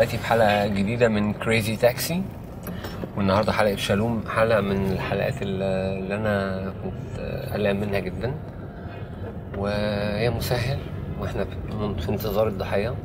دلوقتي في حلقة جديدة من كريزي تاكسي، والنهاردة حلقة شالوم، حلقة من الحلقات اللي أنا كنت قلقان منها جدا، وهي مسهل واحنا في انتظار الضحية.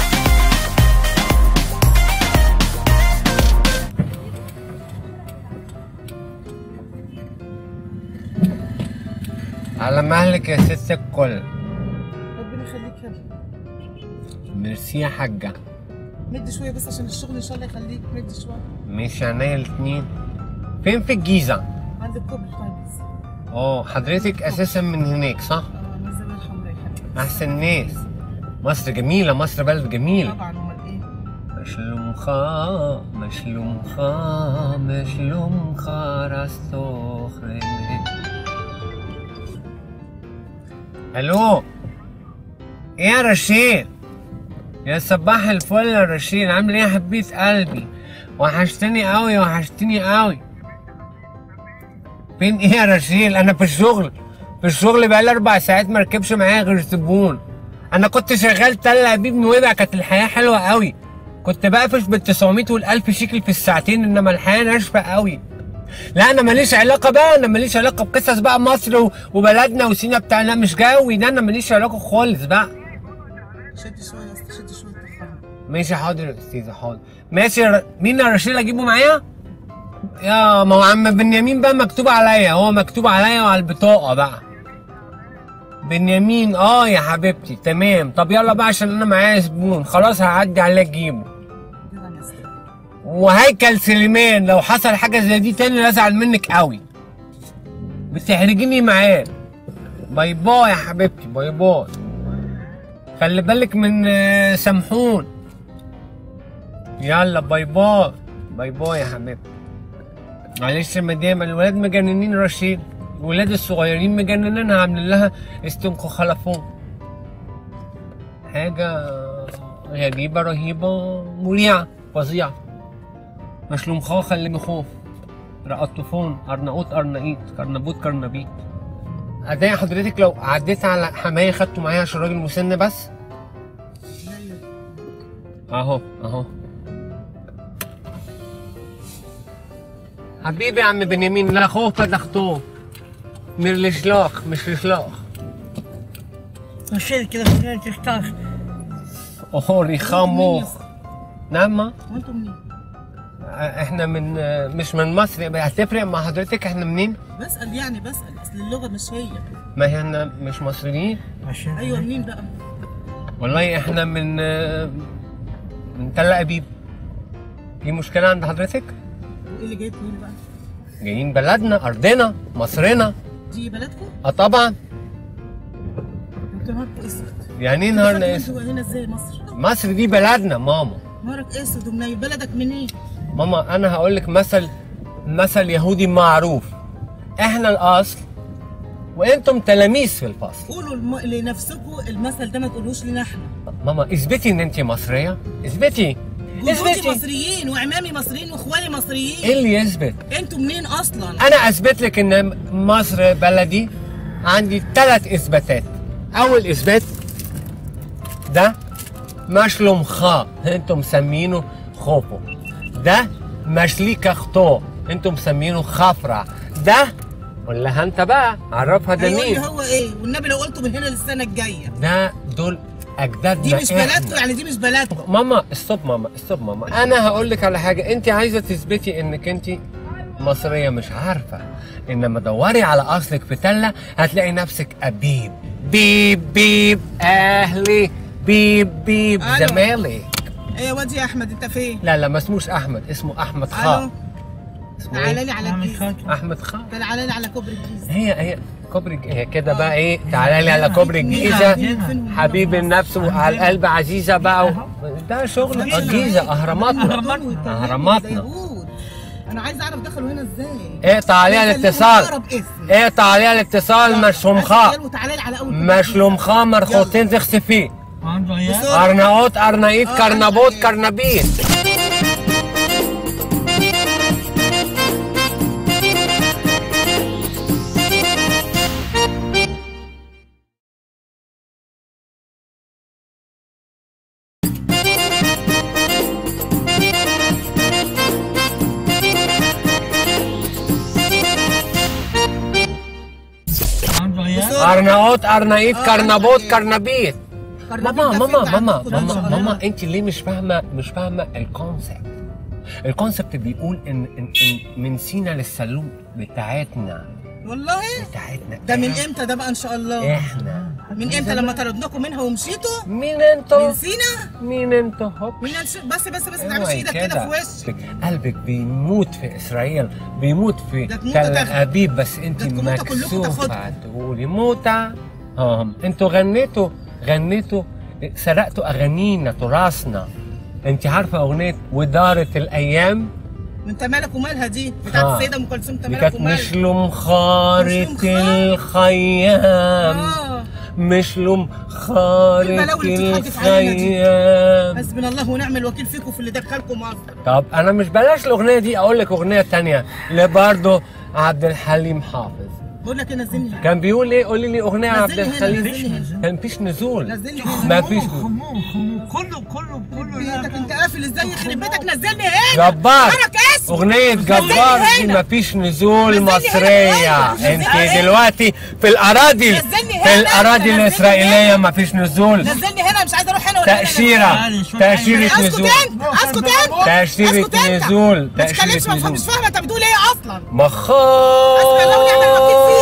على مهلك يا ست الكل. ربنا يخليك يا ابني. ميرسي يا حاجة. مد شويه بس عشان الشغل ان شاء الله يخليك، مد شويه. ماشي عينيا الاتنين. فين في الجيزة؟ عند الكوبري خالص. حضرتك اساسا من هناك صح؟ من الزاويه الحمراء يا حبيبي. احسن ناس. مصر جميلة، مصر بلد جميل. طبعا، امال ايه؟ مشلوم خا رستخرمه. الو، ايه يا رشيد؟ يا صباح الفل يا رشيد، عامل ايه يا حبيبة قلبي؟ وحشتني قوي. فين ايه يا رشيد؟ انا في الشغل بقالي 4 ساعات مركبش معايا غير زبون. انا كنت شغال تل ابيب نويبع، كانت الحياه حلوه قوي، كنت بقفش بال900 وال1000 شيكل في الساعتين، انما الحياه ناشفه قوي. لا انا ماليش علاقه بقصص بقى مصر وبلدنا وسينا بتاعنا، مش جوي ده، انا ماليش علاقه خالص بقى. شد شويه يا اسطى، شد شويه تفهم. ماشي حاضر يا استاذه، حاضر. ماشي مين يا رشيد اجيبه معايا؟ يا ما هو عم بنيامين بقى مكتوب عليا، هو مكتوب عليا وعلى البطاقه بقى بنيامين. يا حبيبتي تمام. طب يلا بقى عشان انا معايا زبون، خلاص هعدي عليه اجيبه. وهيكل سليمان لو حصل حاجه زي دي تاني لا ازعل منك قوي، بتحرجيني معاه. باي باي يا حبيبتي، باي باي. خلي بالك من سمحون. يلا باي باي، باي باي يا حبيبتي. معلش يا مدام، الولاد مجننين رشيد، الولاد الصغيرين مجننينها، عاملين لها استنكو خلفون، حاجه غريبه رهيبه مريعه فظيعه. مشلوم خا خلي مخوف، رقطفون، ارناؤوط ارنايط، كرنبوت كرنبيت. ادعي حضرتك لو عديت على حمايه خدته معايا عشان راجل مسن بس. اهو حبيبي يا عم بنيامين، لا خوف ولا خطوف، مش لشلاخ. مشيت كده خلينا تختار. ريخامو. نعم. وانتم منين؟ احنا مش من مصر. هتفرق مع حضرتك احنا منين؟ بسأل اصل اللغة مش هي. ما هي احنا مش مصريين. ايوه منين بقى؟ والله احنا من تل ابيب. في مشكلة عند حضرتك؟ وايه اللي جايبكم هنا بقى؟ جايين بلدنا، ارضنا، مصرنا. دي بلدكم؟ طبعا. انتوا نهاركم اسود. يعني ايه نهارنا اسود؟ انتوا هنا ازاي مصر؟ مصر دي بلدنا ماما. نهارك اسود ومنيل. بلدك منين؟ ماما انا هقول لك مثل يهودي معروف، احنا الاصل وانتم تلاميذ في الفصل. قولوا لنفسكم المثل ده، ما تقولوش لنا احنا. ماما اثبتي ان انت مصريه، اثبتي. جوزي مصريين وعمامي مصريين واخوالي مصريين. ايه اللي يثبت؟ انتوا منين اصلا؟ انا اثبت لك ان مصر بلدي. عندي 3 اثباتات. اول اثبات ده مشلوم خا، انتم مسمينه خوفو. ده مشليكا خطو، انتم مسمينه خفرع. ده قول لها انت بقى، عرفها ده مين. هو ايه؟ والنبي لو قلته من هنا للسنه الجايه. ده دول اجدادنا. دي مش بلدكم يعني، دي مش بلدكم. ماما استوب ماما، انا هقول لك على حاجه. انت عايزه تثبتي انك انت مصريه، مش عارفه، انما دوري على اصلك في تله هتلاقي نفسك ابيب. بيب اهلي، بيب زمالك. ايه يا واد يا احمد، انت فين؟ لا ما اسموش احمد، اسمه احمد خا. تعالى لي على الجيزه. احمد خا. تعالى لي على كوبري الجيزه. هي كوبري، هي كده بقى. ايه، تعالى لي على كوبري الجيزه، حبيب النفس وعلى القلب عزيزه بقى. ده شغل الجيزه، اهراماتنا. انا عايز اعرف دخلوا هنا ازاي. اقطع عليها الاتصال. مشلوم خا، مشلوم خا مرخوتين تغسي فيه. ارناؤوط ارنايط كرنبوت كرنبيت. ارناؤوط، ارنايط، كرنبوط، أرنايط. كرنبيط. كرنبيط ماما ده ماما فين ماما عندكم ده إن شاء ماما الله؟ ماما انت ليه مش فاهمه الكونسبت. الكونسبت بيقول ان من سينا للسلوم بتاعتنا والله ده من امتى ده بقى ان شاء الله؟ احنا من امتى لما طردناكم منها ومشيتوا؟ مين انتوا؟ من سينا؟ مين انتوا؟ هوب بس ما تعملش ايدك كده في وشك. قلبك بيموت في اسرائيل، بيموت في ده تل تموتوا تاخدوا. ابيب، بس انت ده تموتوا كلكم مكسوفه تاخدوا. تقولي موتة. انتوا غنيتوا سرقتوا اغانينا تراثنا. انت عارفه اغنيه ودارت الايام؟ انت مالك ومالها دي بتاعت السيده ام كلثوم؟ انت دي مالك كانت ومالها؟ مشلوم خارة مشلوم خار. الخيام، مشلوم خارة البلاوي اللي بتتحدف علينا دي. الخيام. حسبنا الله ونعم الوكيل فيكم في اللي دخلكم مصر. طب انا مش بلاش الاغنيه دي، اقول لك اغنيه تانية لبرضه عبد الحليم حافظ. بقول لك ايه، نزلني كان بيقول ايه؟ قولي لي اغنيه عبد نزلني هنا، الحليم. نزلني هنا. كان مفيش نزول. نزلني هنا. ما فيش خموم كله بيتك انت قافل ازاي؟ يخرب بيتك، نزلني هنا. جبار. حرك اسم اغنيه جبار دي هنا. مفيش نزول نزلني هنا مصريه. بقول لك. انت نزلني هنا. دلوقتي في الاراضي، نزلني في هنا. الاراضي نزلني الاسرائيليه هنا. مفيش نزول. نزلني هنا، مش عايزه اروح هنا ولا هنا. تأشيرة اسكت نزول. انت، اسكت انت، تأشيرة اسكت انت. نزول. ما تتكلمش، تأشيرة مش نزول. فاهمه انت بتقول ايه اصلا. مخار. حسبي الله ونعم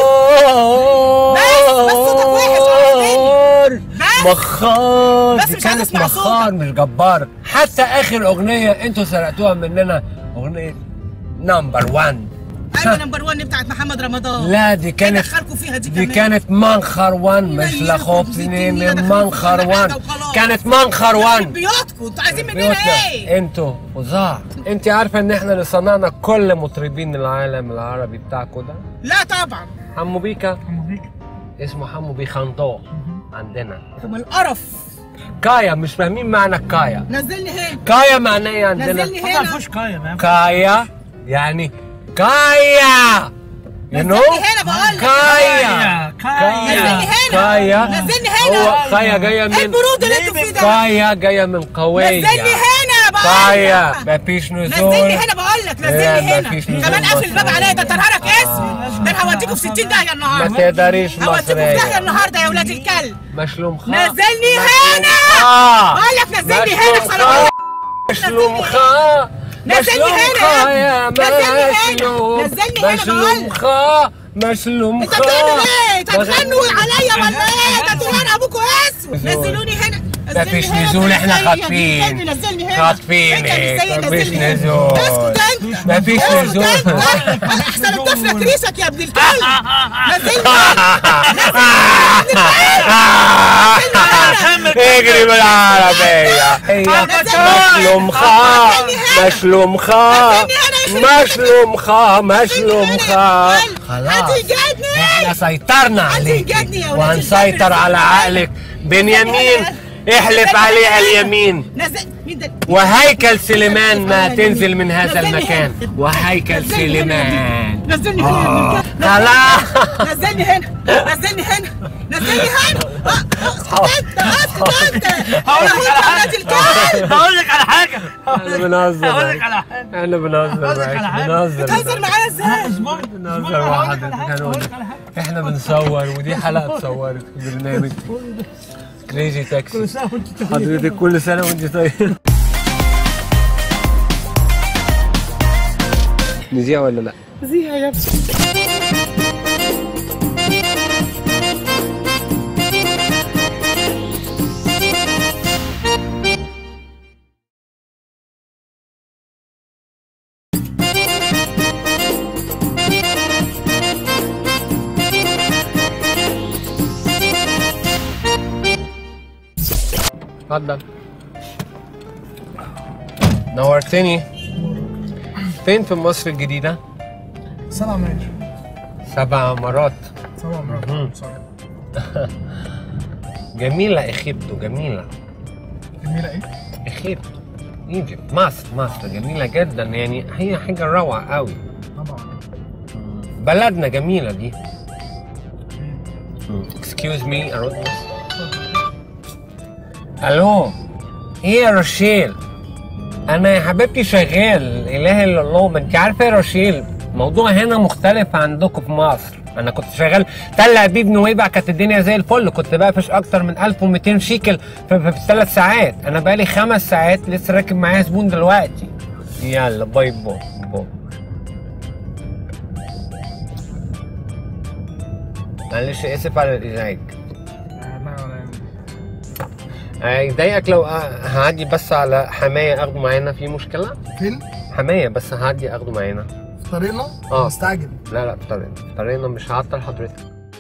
الوكيل بس صوتك وحش. بس. مخار. بس دي مش عايزة كانت اسمع مخار مش جبار. حتى اخر اغنيه انتوا سرقتوها مننا، اغنيه نمبر 1. ايوه نمبر 1 بتاعت محمد رمضان. لا دي كانت، دخلكوا فيها دي دي كمان. كانت منخر 1 مش ينيلكوا لخبطني بزيتين، من دخلوا منخر في كل 1. حاجة وخلاص. كانت منخر 1. بيوتكم انتوا عايزين مننا بيوتنا. ايه؟ انتوا فظاع. انت عارفه ان احنا اللي صنعنا كل مطربين العالم العربي بتاعكوا ده؟ لا طبعا. حمو بيكا اسمه حمو بيخنطوه عندنا. طب القرف. كايا، مش فاهمين معنى كايا. نزلني هنا، كايا معناه ايه عندنا؟ نزلني ما هنا. فيهوش كايا. كايا يعني كايا، نزلني هنا بقول لك. كايا نزلني هنا. كايا. نزلني هنا. هو كايا جايه ايه من البرود اللي انتوا فيه ده؟ كايا جايه من قويه. نزلني هنا بقول كايا لك. مفيش نزول. نزلني هنا بقول لك، إيه، نزلني مفيش هنا. نزول كمان قافل الباب مصري. عليا، ده تنهارك اسم. ده انا هوديكوا في 60 داهيه ما النهارده. تقدريش هوديكوا في داهيه مصريه. النهارده يا ولاد الكلب. مشلوم خا. نزلني هنا. بقول لك نزلني هنا بصراحه. مشلوم خا. نزلني هنا يا مشلوم. نزلني هنا مشلوم خا. مشلوم انت خا. بتعمل ايه؟ انت هتغنوا عليا ولا ايه؟ ده انتوا هنا ابوكوا اسود. نزلوني هنا. مفيش نزول، احنا خاطفين. نزلني هنا. خاطفين انت مفيش نزلني هنا. نزول. اسكت انت. مفيش اسكت نزول. انت. انا احسن الطفله كريشك يا ابن الكلب. نزلني هنا. اجري بالعربية. مشلوم خا. مشلوم خا. مشلوم خا. مشلوم خا. خلاص هتيجدني. احنا سيطرنا عليك هتيجدني يا ولاد وهنسيطر الكلب. على عقلك. بنيامين احلف عليها اليمين، نزل مين ده؟ وهيكل سليمان ما تنزل من هذا المكان. وهيكل سليمان. نزلني هنا. خلاص. نزلني هنا. نزلني هنا. نزلني هنا. اسكت انت. هقول لك على حاجه. احنا بنهزر هقول لك معاك. على حاجه. احنا بنهزر هقول لك على معاك. حاجة. بنهزر بتهزر معايا ازاي؟ بنهزر مع حضرتك. هنقول لك. احنا بنصور ودي حلقه اتصورت في برنامج كريزي تاكسي. حضرتك كل سنه وانت طيب. نذيع ولا لا؟ زيها يا ابني. اتفضل. نورتني. فين في مصر الجديدة؟ 7 ماشي. 7 مرات. 7 مرات. جميلة إخيبتو، جميلة. جميلة ايه؟ إخيبتو ايجيبت، مصر جميلة جدا، يعني هي حاجة روعة قوي. طبعا. بلدنا جميلة دي. اكسكيوز مي ارد. الو، ايه يا رشيل؟ انا يا حبيبتي شغال، اله الا الله. ما انت عارفه يا رشيل، الموضوع هنا مختلف عندكم في مصر. انا كنت شغال تل ابيب نويبع، كانت الدنيا زي الفل، كنت بقفش اكتر من 1200 شيكل في 3 ساعات. انا بقالي 5 ساعات لسه راكب معايا زبون دلوقتي. يلا باي باي باي. معلش اسف على الازعاج. هيضايقك لو هعدي بس على حماية اخده معانا؟ في مشكلة؟ فين؟ حماية بس هعدي اخده معانا. في طريقنا؟ مستعجل. لا في طريقنا مش هعطل حضرتك.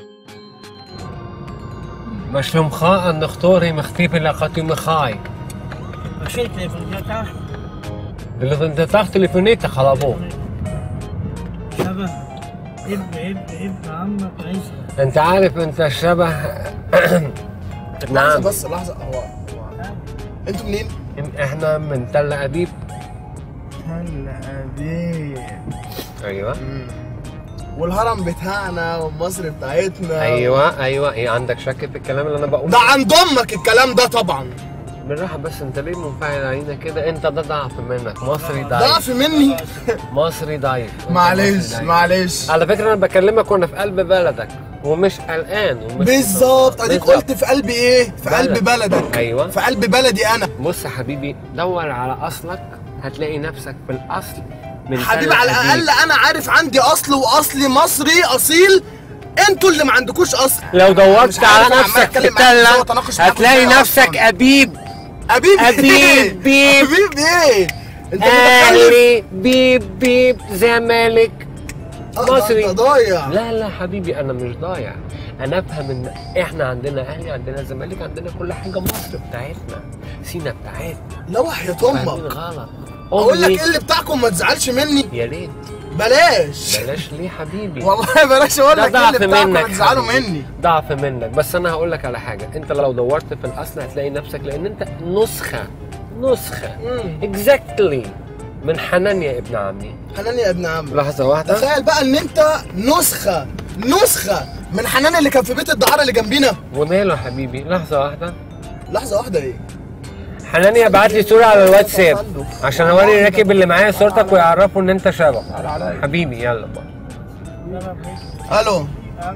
مش لمخاء ان نختوري مختيف لقاتي مخاي. مشيت تليفوناتك؟ تليفوناتك تليفونيتك خلابو. شبه ابن عمك عيسى. انت عارف انت شبه نعم بس لحظة. هو انتوا منين؟ احنا من تل ابيب. تل ابيب. ايوه. والهرم بتاعنا ومصر بتاعتنا. ايوه ايه عندك شك في الكلام اللي انا بقوله؟ ده عند امك الكلام ده طبعا. بالراحه بس، انت ليه منفعل علينا كده؟ انت ده ضعف منك. مصري ضعيف. ضعف مني؟ مصري ضعيف. معلش على فكره انا بكلمك وانا في قلب بلدك ومش قلقان ومش بالظبط. اديك قلت في قلب ايه؟ في قلب بلدك. ايوه في قلب بلدي انا. بص يا حبيبي، دور على اصلك هتلاقي نفسك في الاصل من حبيبي. على الاقل انا عارف عندي اصل، واصلي مصري اصيل. انتوا اللي ما عندكوش اصل. لو دورت على نفسك في تلة هتلاقي نفسك ابيب. ابيب ابيب بيب ابيب ايه؟ انت اهلي بيب زمالك مصري. انت ضايع. لا حبيبي انا مش ضايع. انا افهم ان احنا عندنا اهلي، عندنا زمالك، عندنا كل حاجه. مصر بتاعتنا، سينا بتاعتنا. لا وحياة امك غلط. اقول لك ايه اللي بتاعكم؟ ما تزعلش مني. يا ريت. بلاش ليه حبيبي؟ والله بلاش اقول لك ايه اللي بتاعكم. ما تزعلوا مني. ضعف منك. بس انا هقول لك على حاجه، انت لو دورت في الاصل هتلاقي نفسك، لان انت نسخه اكزاكتلي من حنانيا ابن عمي. حنانيا ابن عمي. لحظه واحده. تخيل بقى ان انت نسخه من حنانيا اللي كان في بيت الدعاره اللي جنبينا. وماله يا حبيبي؟ لحظه واحده ايه؟ حنانيا بعت لي صوره على الواتساب عشان اوري الراكب اللي معايا صورتك ويعرفوا ان انت شبه حبيبي. يلا بقى. الو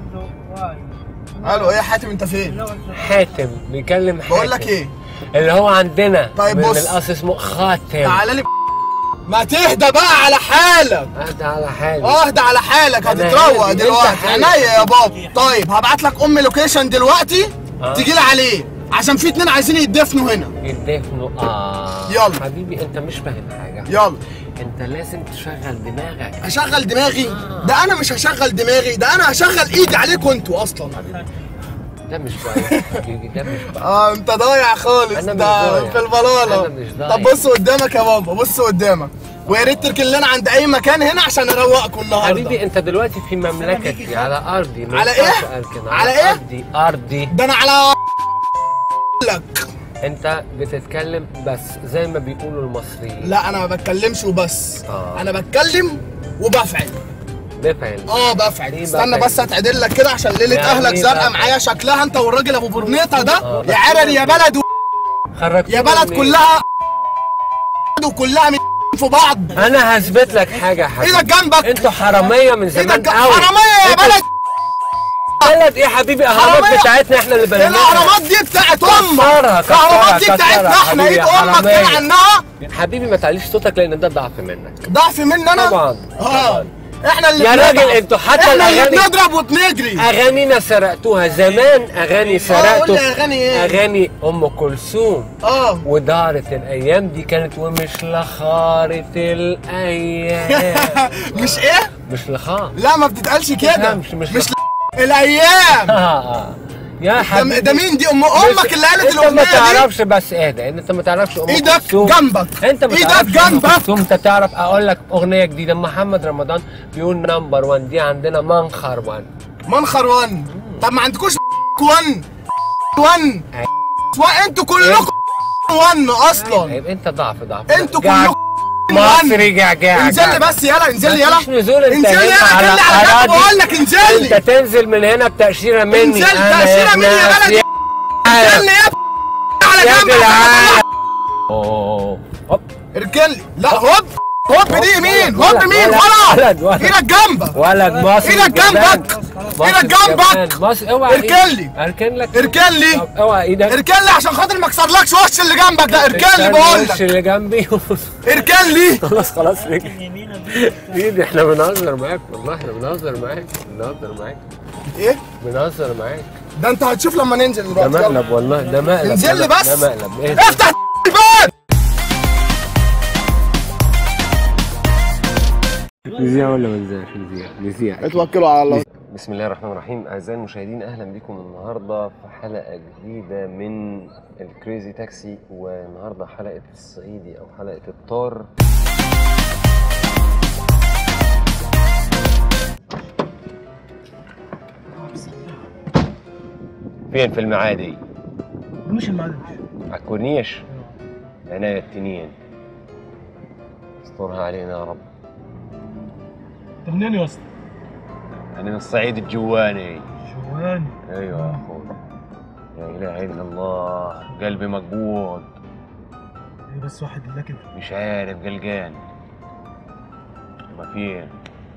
ايه يا حاتم؟ انت فين؟ حاتم بيكلم حاتم. بقول لك ايه اللي هو عندنا. طيب بص، من الاصل اسمه خاتم. تعالى لي. ما تهدى بقى على حالك. اهدى على حالك. اهدى على حالك. هتتروق دلوقتي. عينيا يا بابا. طيب هبعت لك لوكيشن دلوقتي. تيجي لي عليه عشان في 2 عايزين يتدفنوا هنا. يتدفنوا؟ يلا حبيبي انت مش فاهم حاجه. يلا انت لازم تشغل دماغك. اشغل دماغي؟ ده انا مش هشغل دماغي، ده انا هشغل ايدي عليكم انتوا اصلا. ده مش ضايع حبيبي، ده مش ضايع. انت ضايع خالص. أنا ده في البلاله. انا مش ضايع. طب بص قدامك يا بابا، بص قدامك، ويا ريت تركن لنا عند اي مكان هنا عشان اروقكم النهارده. حبيبي انت دلوقتي في مملكتي على ارضي. على ايه؟ على ايه؟ ارضي. ده انا على لك. انت بتتكلم بس زي ما بيقولوا المصريين. لا انا ما بتكلمش وبس. انا بتكلم وبفعل. بفعل. استنى بس اتعدل لك كده عشان ليله اهلك زرقاء معايا شكلها انت والراجل ابو برنيطه ده. يا عرل يا بلد يا بلد كلها وكلها في بعض. انا هثبت لك حاجه يا حبيبي. ايدك جنبك. انتوا حراميه من زمان قوي. حراميه يا بلد. بلد ايه يا حبيبي؟ الاهرامات بتاعتنا احنا اللي بنيناها. الاهرامات دي بتاعت امك. الاهرامات دي بتاعتنا احنا. ايد امك كده عنها. حبيبي ما تعليش صوتك لان ده ضعف منك. ضعف مني انا؟ طبعا. احنا اللي يا راجل انتوا حتى احنا اللي بنضرب وبنجري. اغانينا سرقتوها زمان. اغاني سرقتوا. اغاني ايه؟ اغاني ام كلثوم. ودارت الايام دي كانت ومش لخارت الايام. مش ايه؟ مش لخار. لا ما بتتقالش كده. مش الايام. يا حبيبي ده مين دي؟ امك اللي قالت الاغنيه دي. انت ما تعرفش بس اهدى. انت ما تعرفش ام كلثوم. ايدك جنبك. انت ما تعرفش ام كلثوم. انت تعرف اقول لك اغنيه جديده محمد رمضان بيقول نمبر 1 دي عندنا منخر 1. منخر 1. طب ما عندكوش 1 انتوا كلكم 1 اصلا. يبقى انت ضعف. انتوا كلكم مصري جعجع. انزل لي بس يلا. انزل لي يلا. نزول. انت انزل لي على جنب. بقول لك انزل لي. انت تنزل من هنا بتأشيرة مني. انزل تأشيرة مني يا بلد. انزل لي على جنب. هوب اركن لي. لا هوب. هوب دي يمين، هوب يمين، ولد ايدك جنبك، ولد مصري ايدك جنبك، ايدك جنبك، اوعى اركن لي، اركن لك، اركن لي، اوعى ايدك، اركن لي عشان خاطر ما اكسرلكش وش اللي جنبك ده، اركن لي بقول لك، وش اللي جنبي اركن لي. خلاص ايدي، احنا بنهزر معاك والله، احنا بنهزر معاك، ايه؟ بنهزر معاك. ده انت هتشوف لما ننزل ده دلوقتي. مقلب والله، ده مقلب. انزل لي بس، ده مقلب. ايه افتح الباب. نذيع ولا ما نذيعش؟ نذيع. اتوكلوا على الله. بسم الله الرحمن الرحيم. اعزائي المشاهدين، اهلا بكم النهارده في حلقه جديده من الكريزي تاكسي، والنهارده حلقه الصعيدي او حلقه الطار. فين؟ في المعادي. مش المعادي، على الكورنيش. عناية التنين، استرها علينا يا رب. انت منين يا اسطى؟ انا من الصعيد الجواني. جواني؟ ايوه يا اخوي، لا اله الا الله، قلبي مقبوض. ايه بس واحد الله كده؟ مش عارف، قلقان. هما فين؟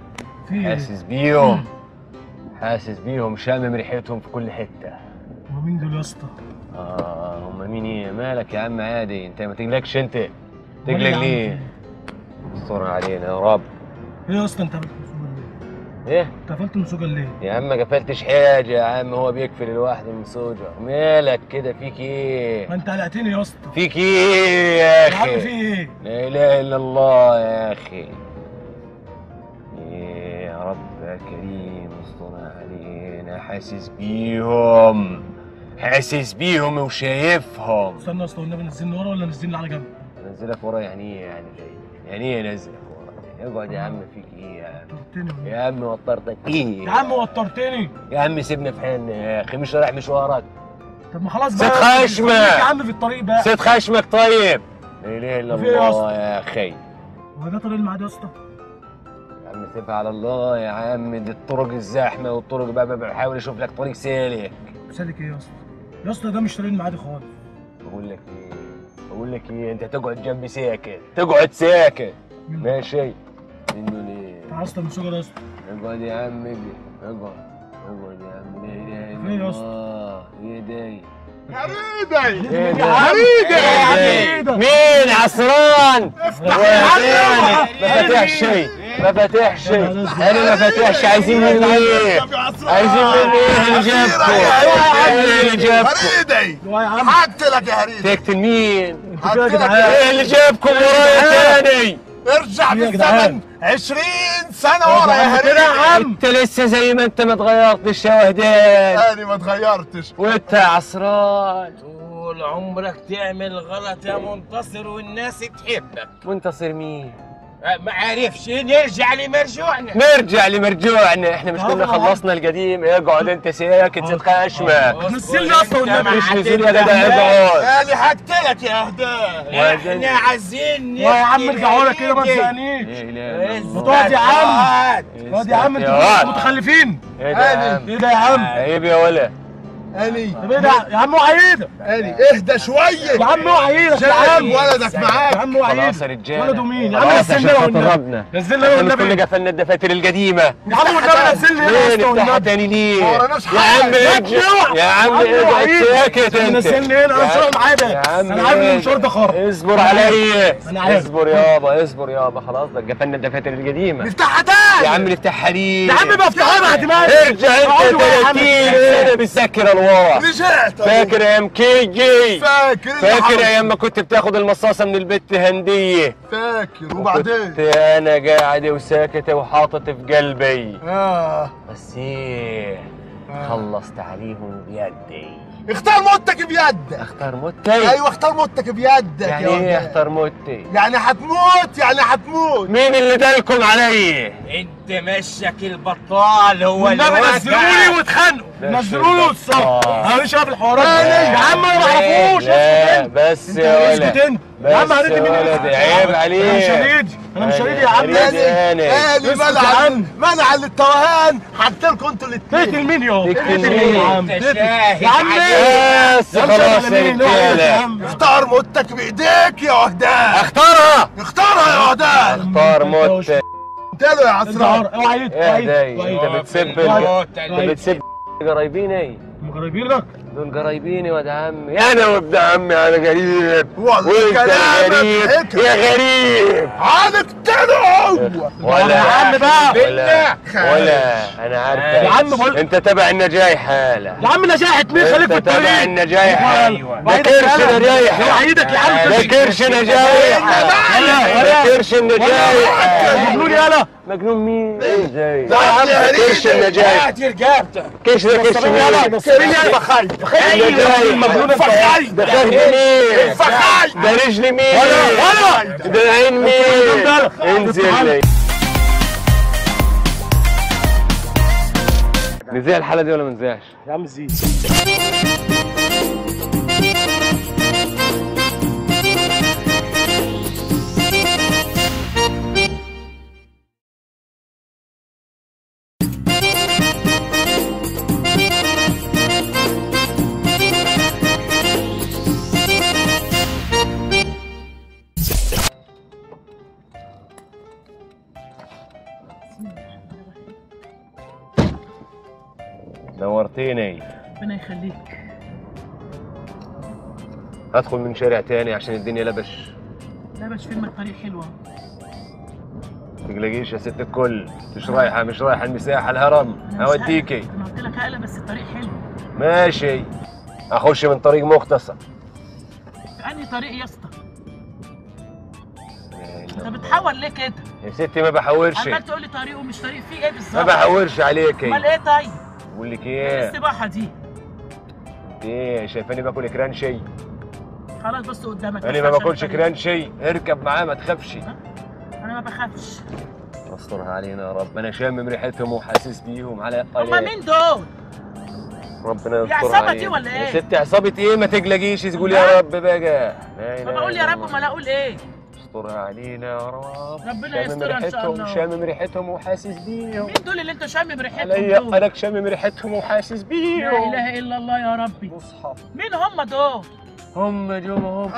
حاسس بيهم، شامم ريحتهم في كل حته. هما مين دول يا اسطى؟ هما مين ايه؟ مالك يا عم؟ عادي، انت ما تقلقش. انت تقلق ليه؟ استرها علينا يا رب. ايه يا اسطى انت قفلت المسوجه ليه؟ ايه؟ انت قفلت المسوجه ليه؟ يا عم ما قفلتش حاجه يا عم، هو بيقفل لوحده من سوجه. مالك كده؟ فيك ايه؟ ما انت قلقتني يا اسطى. فيك ايه يا اخي؟ يا عم في ايه؟ لا اله الا الله يا اخي. إيه يا رب يا كريم، استرها علينا. حاسس بيهم وشايفهم. استنى يا اسطى، والنبي نزلني ورا ولا نزلني على جنب؟ انزلك ورا؟ يعني ايه يعني جاي؟ يعني ايه انزلك ورا؟ اقعد يا عم. فيك ايه يا عم؟ وترتني يا عم وترتك ايه؟ يا عم وترتني يا عم سيبنا في حالنا يا اخي، مش رايح مشوارك؟ طب ما خلاص بقى، ست خشمك يا عم في الطريق بقى. ست خشمك. طيب لا اله الا الله يا اخي. هو ده طريق المعادي يا اسطى؟ يا عم سيبها على الله يا عم، دي الطرق الزحمه والطرق بقى بحاول اشوف لك طريق سالك. سالك ايه يا اسطى؟ يا اسطى ده مش طريق المعادي خالص. بقول لك ايه، انت تقعد جنبي ساكت، تقعد ساكت. ماشي منه ليه؟ انت عايز المسوجه ده يا اسطى؟ اقعد يا عم، اقعد يا عم. لا اله الا الله. ايه ده؟ حريدي مين؟ عصران؟ ما فتحش. انا ما فتحش. عايزين مني ايه؟ اللي جابكم؟ حريدي هقتلك يا حريدي. تقتل مين؟ ايه اللي جابكم ورايا تاني؟ ارجع بالزمن 20 سنة ورا يا حريدي. انت لسه زي ما انت، ما اتغيرتش يا وهدان. انا ما اتغيرتش. وانت يا عصران طول عمرك تعمل غلط يا منتصر والناس تحبك. منتصر مين؟ ما عارفش. نرجع لمرجوعنا. احنا مش كنا خلصنا القديم؟ اقعد انت ساكت، ست خشمك. نزلني اصلا والنبي. مش نزول يا جدع، اقعد. انا هقتلك يا هدان. احنا عايزين يا عم ارجع ورا كده، ما تزهقنيش. اقعد يا عم، اقعد يا عم. انتوا متخلفين. ايه ده يا عم؟ عيب يا ولا. طب ايه ده يا عم؟ اوعى ايدك. اهدى شوية يا عم، اوعى ايدك يا عم. ولدك معاك يا عم اوعى ايدك. خلاص يا رجاله. ولده مين؟ يا عم نزلني انا والنبي. نزلني انا والنبي. كنا قفلنا الدفاتر القديمه. يا عم والنبي نزلني انا ليه نفتحها تاني ليه؟ يا عم ارجع يا عم، اقعد ساكت انت. نزلني هنا، انا مش رايح معاك. انا عارف ان المشوار ده خرا. اصبر عليا. انا عارف. اصبر يابا. خلاص ده قفلنا الدفاتر القديمه. نفتحها تاني يا عم نفتحها ليه؟ يا عم بفتحها مع دماغي. ارجع انت 30 هنا بالسكر لورا. رجعت. فاكر ايام كيجي؟ فاكر ايام ما كنت بتاخد المصاصه من البت هنديه؟ فاكر. وبعدين كنت انا قاعد وساكت وحاطط في قلبي. بس خلصت عليهم بيدي. اختار موتك بيدك. اختار موتي؟ ايوه اختار موتك بيدك. يعني ايه اختار موتي؟ يعني هتموت. مين اللي دلكم علي؟ انت مشك البطال هو اللي نزلوني واتخانقوا. نزلوني واتصرفوا. انا مش عارف الحوارات دي يا عم. انا ما اعرفوش. لا بس يا ولد. اسكت انت يا عم. هريدي مين؟ عيب عليك. انا مش هريدي يا عم. انا منع للتوهان. هقتلكم انتوا الاثنين. تقتل مين يابا؟ تقتل مين يا عم؟ شاهد يا عم بس خلاص يا رجاله. اختار موتك بايديك يا وهدان. اختارها يا وهدان. مختار موت. قلت له يا عصران. اوعى انت بتسب قرايبيني. قرايبينك؟ دول قرايبيني واد عمي. انا وابن عمي انا غريب. والله كلامك يا غريب. هنقتله. ولا يا عم بقى. ولا انا عارف يا عم بقول انت تبع النجايح. هلا يا عم نجاحة مين؟ خليك في انت تبع الطريق. النجايح. ايوه ده كرش نجايح. اوعى ايدك يا عم. ده كرش نجايح. ده كرش النجايح. مجنون يالا. مجنون مين؟ ده كرش النجايح. كرش ده كرش مين؟ مجنون ده ده مين؟ ده رجل مين؟ ده عين مين؟ انزل لي. نزيع الحالة دي ولا ما نزيعش؟ يا عم زيد. نورتيني. ربنا يخليك. هدخل من شارع تاني عشان الدنيا لبش. لبش فين؟ ما الطريق حلوه. تقلقيش يا ست الكل، مش رايحه المساحه الهرم. هوديكي. انا قلت لك هقلق بس الطريق حلو. ماشي. اخش من طريق مختصر. في انهي طريق يا اسطى؟ انت بتحور ليه كده؟ يا ستي ما بحورش. عمال تقول لي طريق ومش طريق، في ايه بالظبط؟ ما بحورش عليكي. امال ايه طيب؟ بقول لك ايه ايه؟ السباحه دي؟ ايه شايفاني باكل كرانشي؟ خلاص بص قدامك. انا ما باكلش كرانشي، اركب معاه ما تخافش. انا ما بخافش. استرها علينا يا رب، انا شامم ريحتهم وحاسس بيهم على هما مين دول؟ ربنا دي يسترها عصابة دي علينا. ولا ايه؟ يا ستي عصابة ايه؟ ما تقلقيش تقول يا رب بقى. ما بقول يا رب امال اقول ايه؟ استرها علينا يا رب. ربنا يسترها ان شاء الله. شامم ريحتهم وحاسس بيهم. مين دول اللي انت شامم ريحتهم عليا دول؟ انا شامم ريحتهم وحاسس بيهم. لا اله الا الله يا ربي. مصحف. مين هم دول؟ هم جوهم.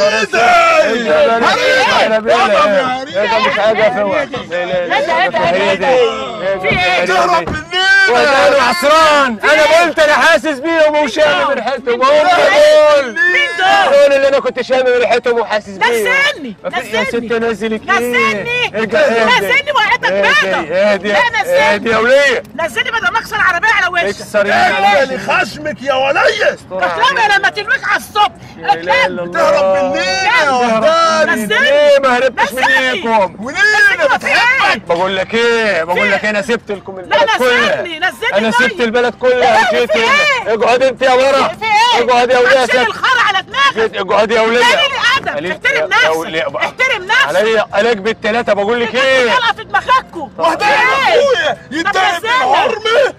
انا مش حاجه فوق. في ايه؟ تهرب مني. وانا عصران. انا قلت انا حاسس بيهم وشامم ريحتهم. هم دول. مين دول؟ دول اللي انا كنت شامم ريحتهم وحاسس بيهم. نزلني يا ستي انزلك نزلني نزلني وقعتك بيضة. اهدي لا اهدي يا وليه. نزلني بدل ما اكسر العربية على وشك. اكسري اقلل خشمك يا ولية. تكلمي لما تلويك على الصبح. اكلم. تهرب مني يا وحداني. نزلني. ليه ما هربتش منيكم؟ وليه بتحبك؟ بقول لك ايه انا سبت لكم البلد لا كلها. نزلني انا سبت البلد كلها وجيت في هنا. ايه؟ اقعد انت يا ورا. في ايه؟ اقعد يا وليه. هتشيل الخرا على دماغك. اقعد يا وليه. قليل الادب. احترم نفسك. احترم نفسك. عليا الاك بالثلاثه. بقول لك ايه؟ طلع في دماغكوا. وحداني اخويا يتضايق في العرمة.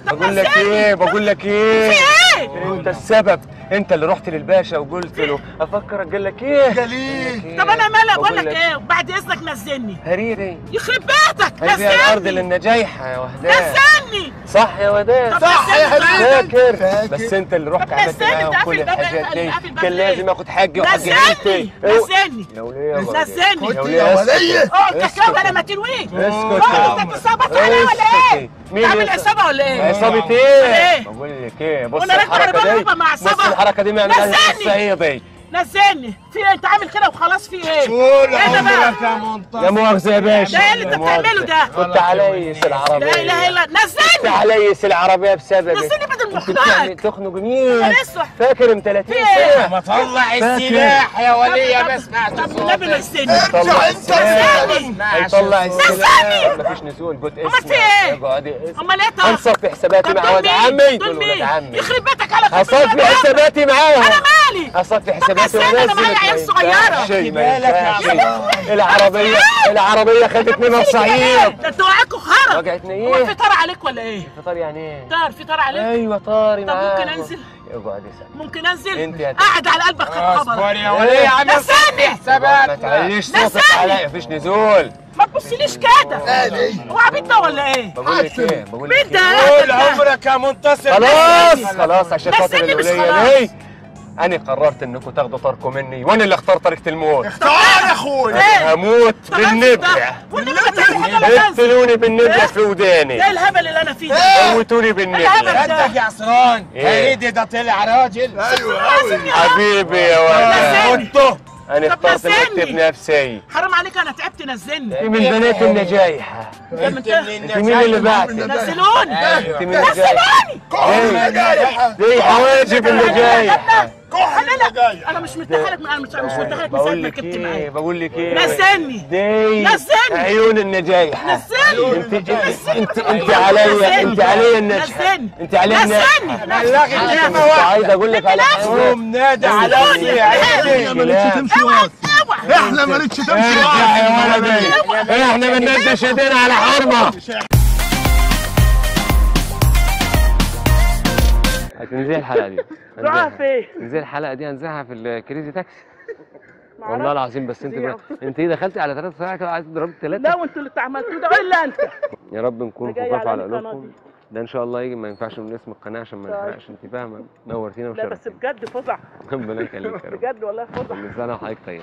بقول لك ايه؟ في ايه؟ انت السبب. انت اللي رحت للباشا وقلت له افكرك. قال لك ايه؟ جليل. طب انا مالي اقول لك ايه؟ بعد اذنك نزلني. هريري. يخرب بيتك. هذه الارض نزلني. للنجايحه يا وهدان. نزلني. صح يا وداد. صح يا حبيبي. فاكر. بس انت اللي رحت طب عملت نزلني. معاهم انت كل قافل الباب. الحاجات دي. قافل الباب كان ليه؟ لازم اخد حقي وحق نزلني. عيلتي. نزلني. يا وليه نزلني. يا وليه. اقعد تكلم انا ما تلويك. اسكت. انت بتصابط عليا ولا ايه؟ مين تعمل عصابه ولا ايه؟ عصابة ايه؟ ايه؟ بقول لك ايه؟ بص وانا راكبه الحركة عربية دي. راكبة مع عصابة. بص الحركة دي ما يعملهاش نزلني. الصعيدي. نزلني. في ايه؟ انت عامل كده وخلاص. في ايه؟ طول ايه ده بقى؟ عمرك يا منتصر. يا مؤاخذة يا باشا. ده ايه اللي انت بتعمله ده؟ كنت عليس العربية. لا اله الا الله. كنت نزلني. عليس العربية بسببك. نزلني بدل كنت بتعمل مخنقك. تخنق مين؟ انا اسوح. فاكر من 30 في ايه؟ سنة. ما طلع السلاح يا وليه. ما سمعت طب النبي نزلني. طلع السلاح. نزلني. هيطلع السلاح. نزلني. مفيش نزول. قلت امال اسمع. في ايه؟ اقعدي اسمع. امال ايه طب؟ هنصفي حساباتي مع ولد عمي. دول ولد مين؟ عمي. يخرب بيتك على هصفي حساباتي معاهم. انا مالي؟ هصفي طب حساباتي نزلني، انا ونزلك. معايا عيال صغيرة. شيء ما ينفعش. العربية خدتني من الصعيد. ده انتوا وقعكوا خرا. وجعتني هو ايه؟ في طار عليك ولا ايه؟ فطار يعني ايه؟ طار في طار عليك؟ ايوه طاري طب معاك. ممكن انزل؟ اقعد اسال. ممكن انزل؟ انت يا قاعد على قلبك خد اصبر خبر. يا وليه. عامل نزلني. ما تعليش صوتك نزلني. عليا. مفيش نزول. ما تبصليش كده. هو عبيط ده ولا ايه؟ بقول لك ايه؟ بقول مين لك ده؟ ايه؟ طول عمرك يا منتصر. خلاص عشان خاطر نزلني مش الولية خلاص. دي. انا قررت انكم تاخدوا طاركم مني، وانا اللي اختار طريقه الموت. اختار يا اخويا. هموت بالنبع. اقتلوني بالنبع في وداني. ايه الهبل اللي انا فيه ده؟ موتوني بالنبع. انت يا عصران هريدي ده طلع راجل. ايوه قوي حبيبي يا ولد. انا اخترت نزلني. اكتب نفسي. حرام عليك، انا تعبت، نزلني. انت من بنات النجايحه. انت انت مين اللي بعتك؟ نزلوني. انت من النجايحه. دي حواجب النجايحه. انا مش مرتاحه لك، انا مش مرتاحه لك من ساعه ما ركبت معايا. بقول لك ايه؟ نزلني. دي نزلني. عيون النجايحه. نزلني. انت عليا، انت عليا النجاح. انت عليا النجاح. نزلني. عايز اقول لك على حاجه. قوم نادى عليا يا عيني. مالكش تمشي واقف. احنا مالكش تمشي واقف يا ولدي. احنا بندش ايدينا على حرمه. هتنزل الحلقه دي. روحها فين؟ نزل الحلقه دي هنزعها في الكريزي تاكسي. والله العظيم. بس انت ايه دخلتي على 3 ساعات كده عايز تضربي 3؟ لا، وانتوا اللي عملتوه ده الا انت. يا رب نكون جاي خفاف على على القناة قلوبكم. دي. ده ان شاء الله يجي، ما ينفعش من اسم القناه عشان ما نحرقش، انت فاهمه. نورتينا لا بس وشرفتينا. بجد فظع، ربنا يخليك يا رب. بجد والله فظع. كل سنه وحضرتك طيب.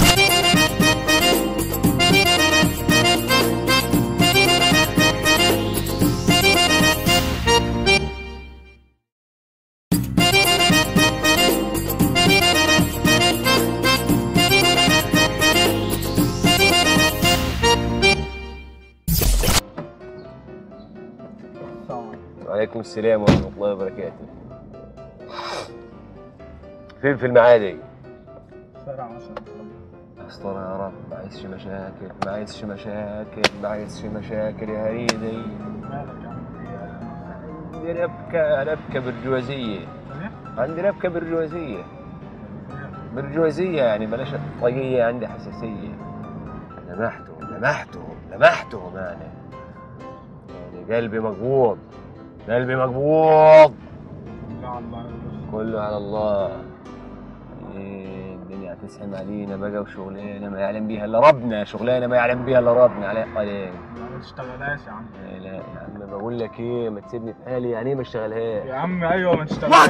وعليكم السلام ورحمة الله وبركاته. فين في المعادي؟ استر يا رب. ما عايزش مشاكل، ما عايزش مشاكل، ما عايزش مشاكل يا هريدي. عندي ربكة برجوازية. عندي ربكة برجوازية. برجوازية يعني بلاش طاقية، عندي حساسية. لمحته معنى. يعني قلبي مقبوض. كله على الله. الدنيا هتسحم علينا بقى، وشغلانه ما يعلم بيها الا ربنا، شغلانه ما يعلم بيها الا ربنا. عليك ما تشتغلهاش يا عم. لا يا عم بقول لك ايه، ما تسيبني في حالي. يعني ايه ما اشتغلهاش يا عم؟ ايوه ما تشتغلهاش.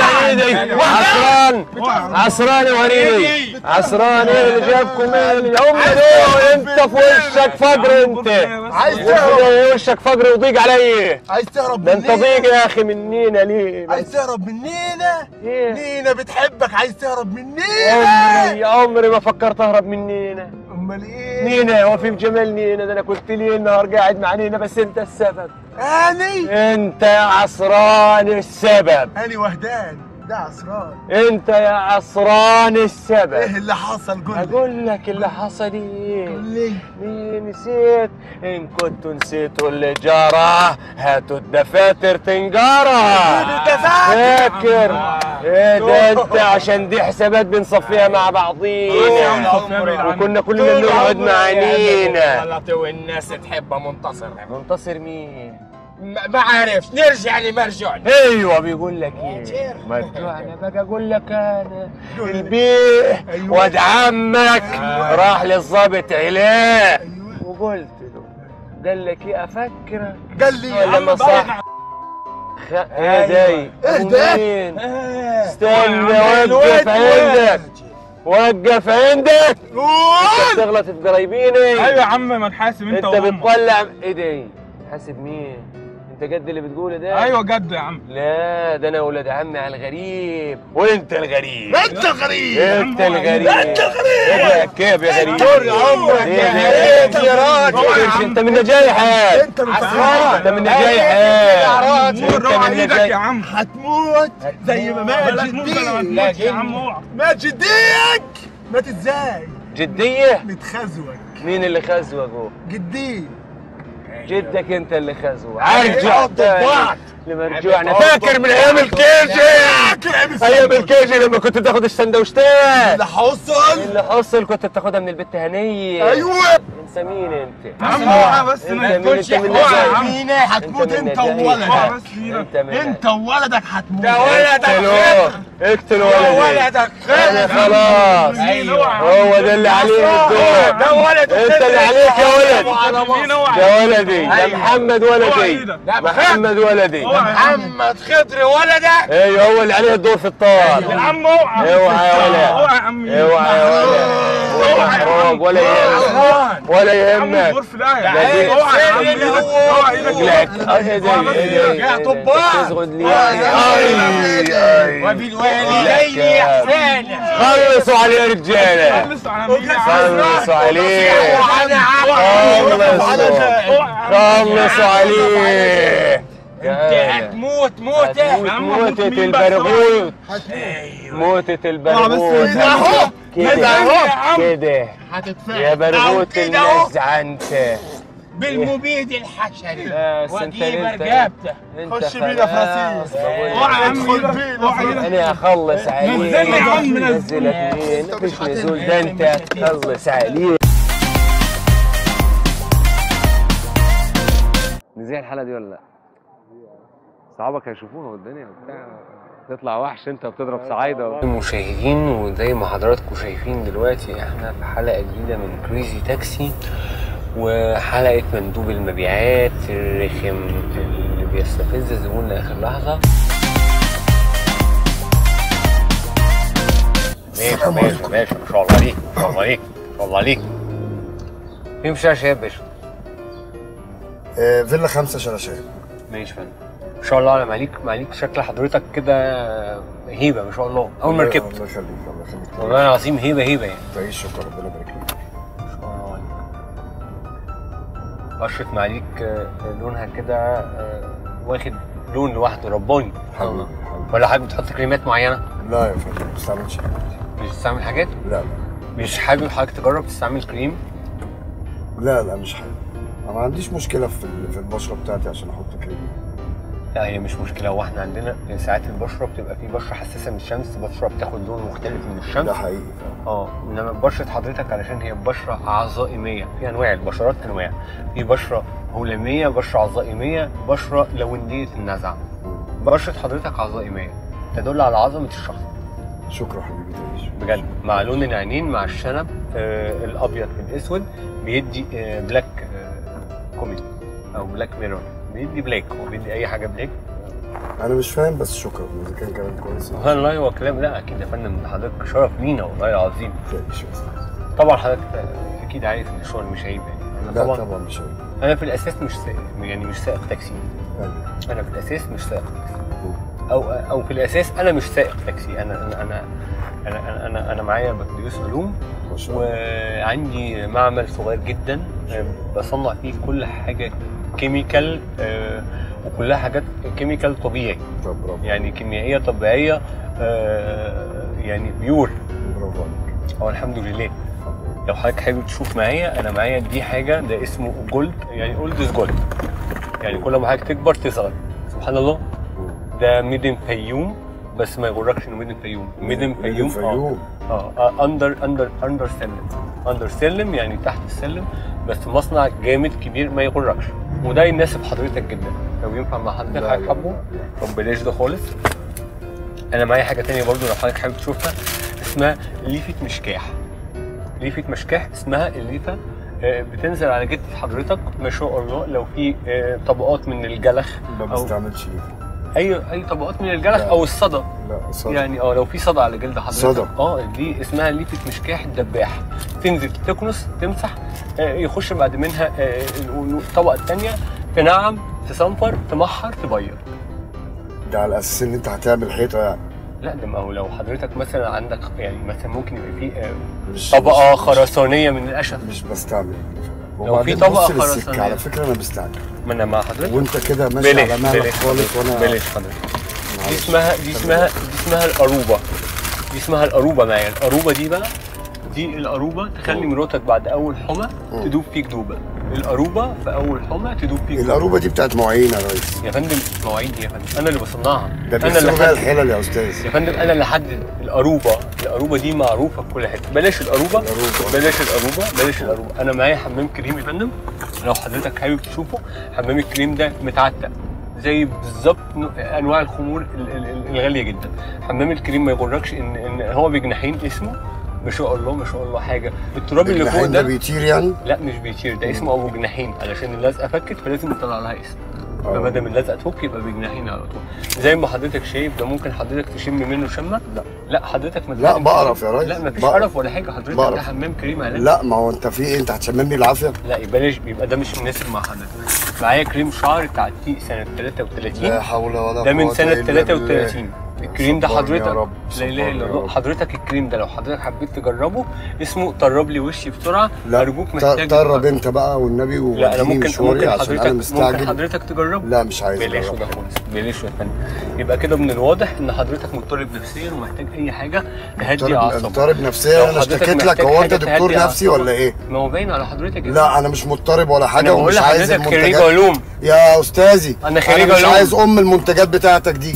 عصران يا وريدي. عصران. ايه اللي جابكم؟ ايه اللي انت في وشك فقر. انت عايز تهرب؟ وشك فقر وضيق علي. عايز تهرب ده انت ضيق يا اخي منينا. ليه عايز تهرب من نينا؟ إيه؟ نينا بتحبك، عايز تهرب من نينا؟ عمري ما فكرت اهرب من نينا. امال ايه؟ نينا هو في بجمال نينا؟ ده انا كنت لي النهار قاعد مع نينا، بس انت السبب. انت يا عصران السبب. اني وهدان ده عصران. انت يا عصران السبب. ايه اللي حصل؟ قول لي. اقول لك اللي حصل ايه. قول لي. نسيت. ان كنتوا نسيتوا اللي جرى هاتوا الدفاتر تنقرا. فاكر ايه ده؟ انت عشان دي حسابات بنصفيها مع بعضينا، وكنا كلنا نقعد مع نينا. والناس تحبها منتصر. منتصر مين؟ ما عارف. نرجع لمرجعنا. ايوه بيقول لك ايه؟ مرجوعنا بقى. اقول لك انا البيه واد عمك راح للظابط علاء وقلت له، قال لك ايه افكرك؟ قال لي ولا ما صح؟ ايه داي؟ ايه ده؟ مين؟ استنى وقف عندك. انت بتغلط في قرايبيني. ايوه يا عم، ما نحاسب انت بتطلع ايه دي؟ حاسب مين؟ انت قد اللي بتقوله ده؟ ايوه جد يا عم. لا ده انا ولاد عمي على الغريب، وانت الغريب. انت غريب. انت الغريب. انت غريب. كيف يا غريب؟ طول عمرك يا غريب يا راجل. انت من نجايحك. انت من نجايحك. روح ايدك يا عم. هتموت زي ما مات يا عم. اوعى. مات جديك. مات ازاي؟ جدية؟ متخزوك. مين اللي خزوك؟ جدي. جدك انت اللي خزوه. ارجع بعض لمرجوعنا. فاكر من ايام الكيجي؟ ايام الكيجي لما كنت تاخد السندوتشات اللي حصل كنت بتاخدها من البت هنيه. ايوه. انت مين انت؟ عم بس ما تقولش مين هتموت؟ انت وولدك. انت وولدك هتموت. ده ولدك. اقتل ولدك خلاص. هو ده اللي عليه الدور. ده ولد انت اللي عليك يا ولد. يا ولدي يا محمد ولدي. محمد ولدي. محمد خضر ولدك. ايوه هو اللي عليه الدور في الطار. يا عم اوعى. اوعى يا ولد. اوعى يا عمي. اوعى يا ولد. ولا يهمك. ولا يهمك. غرف الايه. اوعى يا عمي. اوعى ايدك. يا طباخ. تزغد لي. وبالوالدين احسانا. خلصوا عليه يا رجاله. خلصوا عليه. خلصوا عليه. انت هتموت موته. موتة البرغوث. موتة البرغوث. كده هتدفع يا برغوث النزعة انت. بالمبيد الحشري بس واجيب رقبته. خش بينا فراسيس. اوعى يا عمي. انا هخلص عليه. نزلني يا عم. نزلك مين؟ مفيش نزول. ده انت هتخلص عليه. زي الحلقة دي ولا لا؟ صحابك هيشوفوها والدنيا وبتاع تطلع وحش انت بتضرب صعايده. المشاهدين وزي ما حضراتكم شايفين دلوقتي احنا في حلقه جديده من كريزي تاكسي، وحلقه مندوب المبيعات الرخم اللي بيستفز الزبون لاخر لحظه. باشا ما شاء الله عليك، ما شاء الله عليك، ما شاء الله عليك. فين شارع يا باشا؟ فيلا 5 شارع. ماشي فندم. ما شاء الله معليك شكل حضرتك كده هيبه ما شاء الله. اول ما ركبت الله يخليك الله يخليك والله العظيم هيبه يعني. تعيش شكرا ربنا يبارك لك. ما شاء الله عليك. بشرة معليك لونها كده واخد لون لوحده رباني. حبيبي ولا حابب تحط كريمات معينه؟ لا يا فندم ما بستعملش حاجات. مش بتستعمل حاجات؟ لا مش حابب حضرتك تجرب تستعمل كريم؟ لا مش حابب. انا ما عنديش مشكله في البشره بتاعتي عشان احط كريم. لا هي مش مشكله. هو احنا عندنا ساعات البشره بتبقى في بشره حساسه من الشمس، بشره بتاخد لون مختلف من الشمس. ده حقيقي فعلا. انما بشره حضرتك علشان هي بشره عظائميه، في انواع البشرات انواع، في بشره هلاميه، بشره عظائميه، بشره لونديه النزع. بشره حضرتك عظائميه تدل على عظمه الشخص. شكرا حبيبي تعيش بجد. مع لون العينين مع الشنب الابيض في الاسود بيدي بلاك كوميدي او بلاك ميرور، بيدي بلاك، هو بيدي اي حاجه بلاك. انا مش فاهم بس شكرا اذا كان كلام كويس. والله هو كلام لا اكيد يا فندم، حضرتك شرف لينا والله العظيم. تعيش طبعا حضرتك اكيد عارف ان الشغل مش عيب يعني. لا طبعا مش عيب. انا في الاساس مش سائق يعني مش سائق تاكسي. انا في الاساس مش سائق تاكسي او في الاساس انا مش سائق تاكسي. انا معايا بكالوريوس علوم وعندي معمل صغير جدا بصنع فيه كل حاجه كيميكال وكلها حاجات كيميكال طبيعي. طب برافو. يعني كيميائيه طبيعيه يعني بيور. برافو عليك. الحمد لله. لو حضرتك حابب تشوف معايا، انا معايا دي حاجه ده اسمه جولد، يعني اولد از جولد، يعني كل ما حضرتك تكبر تصغر. سبحان الله. ده ميدن فيوم، بس ما يغركش انه ميدن فيوم. ميدن فيوم اندر سلم يعني تحت السلم، بس مصنع جامد كبير ما يغركش، وده يناسب حضرتك جدا. لو ينفع مع حضرتك حضرتك حابه طب بلاش ده خالص. انا معايا حاجه تانية برضو لو حضرتك حابب تشوفها، اسمها ليفه مشكاح. ليفه مشكاح اسمها الليفه، بتنزل على جثه حضرتك ما شاء الله. لو في طبقات من الجلخ ما بستعملش ليفه. اي طبقات من الجلخ او الصدى. لا صدى. يعني لو في صدى على جلد حضرتك صدى. دي اسمها ليفه مشكاح الدباح. تنزل تكنس تمسح، يخش بعد منها الطبقه الثانيه، تنعم تصنفر تمحر تبيض. ده على اساس ان انت هتعمل حيطه يعني. لا ده ما هو لو حضرتك مثلا عندك يعني مثلا ممكن يبقى في طبقه خرسانيه من القشف. مش بستعمل لو في طبقه خرسانيه على فكره انا بستعمل. ما انا مع حضرتك وانت كده ماشي على مهلك خالص. وانا بلاش حضرتك. دي اسمها القروبه. دي اسمها القروبه معايا. القروبه دي بقى، دي القروبه تخلي مراتك بعد اول حمى تدوب فيك دوبه. القروبه في اول حمى تدوب فيك دوبه. القروبه دي بتاعت مواعين يا ريس. يا فندم مواعين يا فندم انا اللي بصنعها. ده بيحسبوا بقى الحلل يا استاذ. يا فندم انا اللي حدد القروبه دي معروفه في كل حته. بلاش القروبه. انا معايا حمام كريم يا فندم، لو حضرتك حابب تشوفه. حمام الكريم ده متعتق زي بالظبط انواع الخمور الغاليه جدا. حمام الكريم ما يغركش ان هو بجناحين اسمه ما شاء الله ما شاء الله حاجه. التراب اللي فوق ده بيطير يعني؟ لا مش بيطير، ده اسمه ابو جناحين علشان اللزقه فكت فلازم نطلع لها اسم. فما دام اللزقه تفك يبقى بجناحين على طول. زي ما حضرتك شايف ده ممكن حضرتك تشم منه شمه. لا حضرتك ما لا بقرف يا ريس. لا مفيش قرف ولا حاجه حضرتك، ده حمام كريم علاج. لا ما هو انت في ايه، انت هتشممني العافيه؟ لا يبقى ده مش مناسب مع حضرتك. معايا كريم شعر تعتيق سنه 33. لا حول ولا قوه. ده من سنه 33. الكريم ده حضرتك يا رب. لا اله الا الله. حضرتك الكريم ده لو حضرتك حبيت تجربه اسمه طرب لي وشي بسرعه. لا ارجوك محتاج طرب انت بقى والنبي لا انا ممكن حضرتك تجربه. لا مش عايز بلاش ده خالص، بلاش يا فندم. يبقى كده من الواضح ان حضرتك مضطرب نفسيا ومحتاج اي حاجه تهدي اعصابك. مضطرب نفسيا؟ انا اشتكيت لك، هو انت دكتور نفسي ولا ايه؟ ما هو باين على حضرتك. لا انا مش مضطرب ولا حاجه ومش عايز المنتجات. خريج علوم يا استاذي. انا خريج علوم، مش عايز المنتجات بتاعتك دي.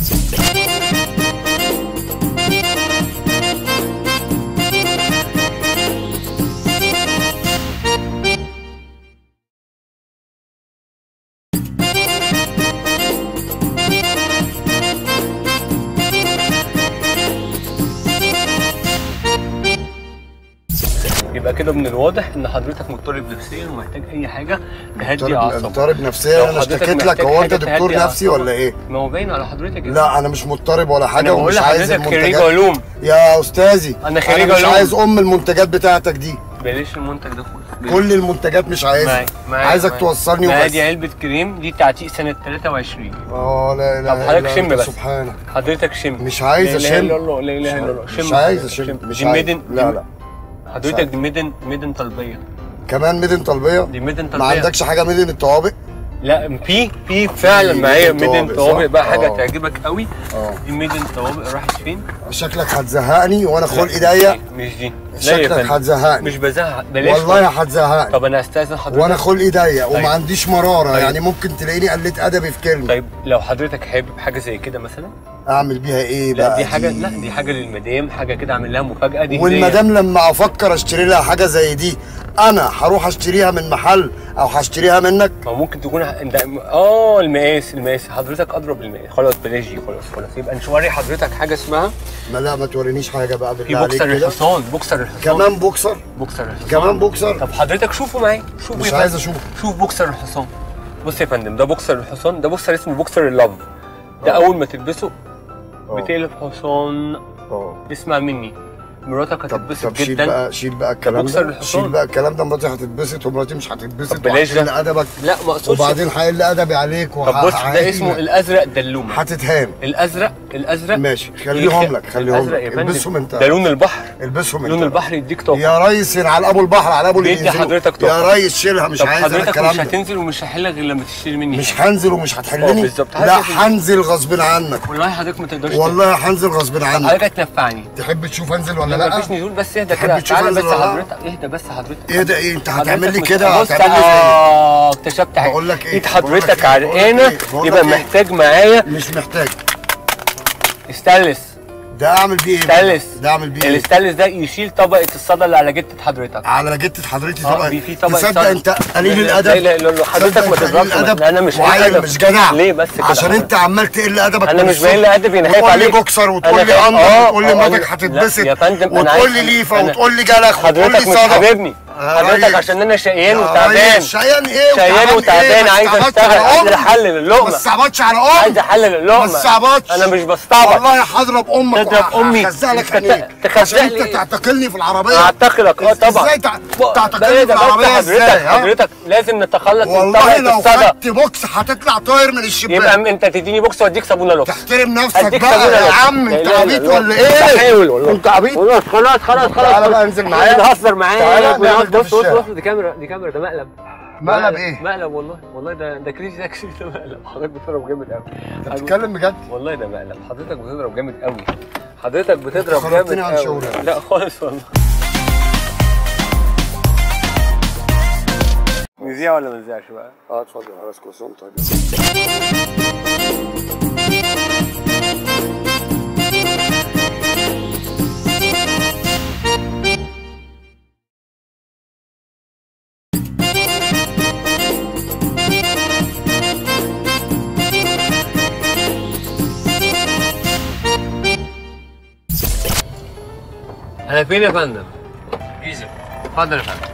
يبقى كده من الواضح ان حضرتك مضطرب نفسيا ومحتاج اي حاجه تهدي اعصابك. مضطرب نفسيا؟ انا اشتكيت لك، هو انت دكتور نفسي ولا ايه؟ ما هو باين على حضرتك. لا انا مش مضطرب ولا حاجه ومش عايز المنتجات. خريج علوم يا استاذي. انا خريج علوم، مش عايز المنتجات بتاعتك دي. بلاش المنتج ده خالص. كل المنتجات مش عايزها. عايزك توصلني وبس. دي علبه كريم دي تعتيق سنه 23. لا لا. طب حضرتك شم بس. سبحانك. حضرتك شم. مش عايز اشم. لا اله الا الله لا اله الا الله. مش عايز اشم. دي ميدن. لا حضرتك دي ميدن طلبيه. كمان ميدن طلبيه؟ دي ميدن طلبيه. ما عندكش حاجه ميدن الطوابق؟ لا في فعلا معايا ميدن طوابق بقى حاجه تعجبك قوي. دي ميدن طوابق راحت فين؟ شكلك هتزهقني وانا خلقي ضيق. مش دي. شكلك هتزهقني. مش بزهق بلاش والله هتزهقني. طب انا استاذن حضرتك وانا خلقي ضيق وما عنديش مراره. يعني ممكن تلاقيني قلت ادبي في كلمه. طيب لو حضرتك حابب حاجه زي كده مثلا اعمل بيها ايه بقى؟ دي حاجه للمدام، حاجه كده اعمل لها مفاجاه. دي والمدام لما افكر اشتري لها حاجه زي دي انا هروح اشتريها من محل او هشتريها منك؟ ما ممكن تكون المقاس حضرتك اضرب المقاس. خلاص بلاش دي. خلاص يبقى نوري حضرتك حاجه اسمها ما تورينيش حاجه بقى بالله عليك. في بوكسر الحصان. كمان بوكسر الحصان. كمان بوكسر. طب حضرتك شوفه معايا. مش عايز اشوف. شوف بوكسر الحصان. بص يا فندم ده بوكسر الحصان. ده بوكسر اسمه بوكسر اللاف. ده اول ما تلبسه بتقلب حصان. اسمع مني، مراتك هتتبسط جدا. شيل بقى الكلام ده. شيل بقى الكلام ده. مراتي هتتبسط ومراتي مش هتتبسط. بلاش ده. ادبك. لا ما اقصدش. وبعدين هيقل ادبي عليك. طب بص ده اسمه الازرق دلومه. هتتهان. الازرق ماشي خليهم لك. البسهم انت. ده لون البحر. البسهم انت. لون البحر يديك طاقه يا ريس. على ابو البحر على ابو اللي يدي حضرتك طاقه. يا ريس شيلها. مش عايز انا الكلام ده. حضرتك مش هتنزل ومش هحلك غير لما تشتري مني. مش هنزل ومش هتحلني. بالظبط. لا هنزل غصب عنك. والله حضرتك ما تقدرش. والله هنزل غصب عنك. حضرتك هتنفعني. تحب تشوف انزل ولا لا؟ مفيش نزول بس اهدى كده. تعالى بس حضرتك. اهدى بس حضرتك. اهدى ايه؟ انت هتعمل لي كده؟ هتعمل لي اكتشفت حاجه. بقول لك ايه؟ ايد حضرتك عرقانه يبقى محتاج معايا. مش محتاج. استانلس. ده اعمل بيه ايه؟ استانلس. ده اعمل بيه ايه؟ الاستانلس ده يشيل طبقه الصدى اللي على جتة حضرتك. على جتة حضرتي طبقه. في طبقه تصدق انت قليل الادب. لا حضرتك ما تضربش. انا مش قليل مش جدع. ليه بس كده؟ عشان انت عمال تقل ادبك. انا مش بقل ادبي. انا خايف عليك. تقول لي بوكسر وتقول لي اندر وتقول لي مراتك هتتبسط يا فندم. وتقول لي ليفه وتقول لي جلخ وتقول لي صدى. حضرتك مش حبيبني. حضرتك عشان انا شقيان وتعبان. شقيان ايه؟ شقيان وتعبان. عايز اشتغل. عايز احلل اللقمه. ما تستعبطش على امك. عايز احلل اللقمه. ما تستعبطش. انا مش بستعبط. والله هضرب امك. تضرب امي. هخزقلك عينيك. عشان انت تعتقلني في العربيه. اعتقلك طبعا. ازاي تعتقلني في العربيه ازاي؟ حضرتك لازم نتخلص من والله لو خدت بوكس هتطلع طاير من الشباك. يبقى انت تديني بوكس واديك صابونه لوكس. تحترم نفسك بقى يا عم. انت عبيط ولا ايه؟ بحاول والله. انت عبيط. خلاص تعالى بقى انزل معايا. بتهزر معايا. بص دي كاميرا ده مقلب. مقلب ايه؟ مقلب والله ده كريزي تاكسي. ده مقلب. حضرتك بتضرب جامد قوي. انت بتتكلم بجد؟ والله ده مقلب. حضرتك بتضرب جامد قوي. حضرتك بتضرب جامد قوي. لا خالص والله. نذيع ولا ما نذيعش بقى؟ اتفضل. على كوسون. طيب انا فين يا فندم؟ جيزه. اتفضل يا فندم.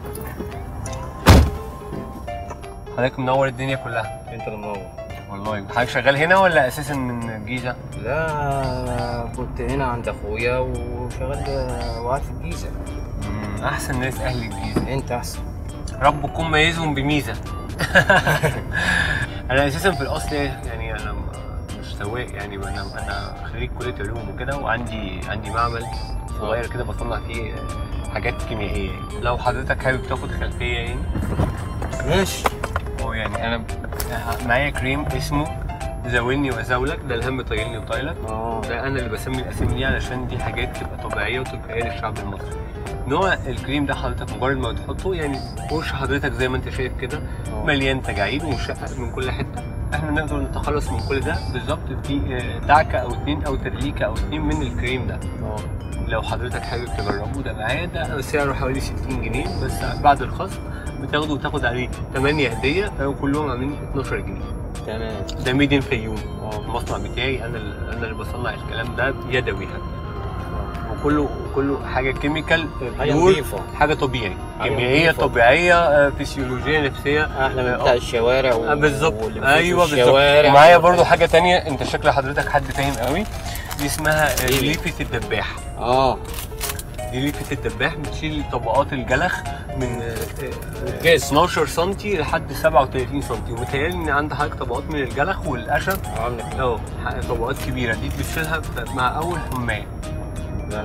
حضرتك منور الدنيا كلها. انت اللي منور والله. حضرتك شغال هنا ولا اساسا من الجيزه؟ لا كنت هنا عند اخويا وشغال وقعدت في الجيزه. احسن ناس اهل الجيزه. انت احسن. ربكم ميزهم بميزه. انا اساسا في الاصل يعني انا مش سواق يعني، انا خريج كليه علوم وكده، وعندي معمل صغير كده بصنع فيه حاجات كيميائيه. لو حضرتك حابب تاخد خلفيه يعني ماشي. يعني انا معايا كريم اسمه زاولني وزاولك، ده الهم طايلني وطايلك. ده انا اللي بسمي الاسامي دي علشان دي حاجات تبقى طبيعيه وتلقائيه للشعب المصري. نوع الكريم ده حضرتك مجرد ما بتحطه يعني وش حضرتك زي ما انت شايف كده مليان تجاعيد ومشقق من كل حته. احنا نقدر نتخلص من كل ده بالظبط في دعكه او اتنين او تدليكه او اتنين من الكريم ده. لو حضرتك حابب تجربه ده معايا، ده سعره حوالي 60 جنيه بس بعد الخصم بتاخده وتاخد عليه 8 هديه، كلهم عاملين 12 جنيه. تمام. ده ميدين فيوم. المصنع بتاعي انا اللي بصنع الكلام ده يدوي وكله حاجه كيميكال، حاجه نظيفه، حاجه طبيعي، كيميائيه طبيعيه، فسيولوجيه نفسيه، احلى من بتاع الشوارع بالظبط. ايوه بالظبط. ومعايا برضو حاجه تانية، انت شكل حضرتك حد فاهم قوي، دي اسمها ليفه الدباح. دي ليفه الدباح بتشيل طبقات الجلخ من 12 سم لحد 37 سم، ومتهيألي ان عند حضرتك طبقات من الجلخ والقشب طبقات كبيره، دي بتشيلها مع اول حمايه. لا